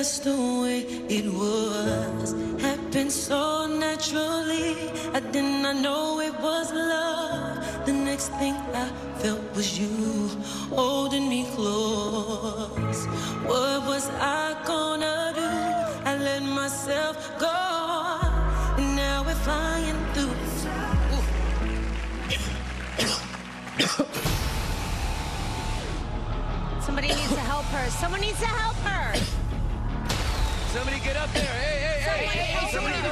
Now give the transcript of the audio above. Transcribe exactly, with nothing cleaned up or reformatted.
just the way it was. Happened so naturally, I did not know it was love. The next thing I felt was you holding me close. What was I gonna do? I let myself go, and now we're flying through. Somebody needs to help her. Someone needs to help her. Somebody get up there. Hey, hey, hey. Somebody, Somebody hey,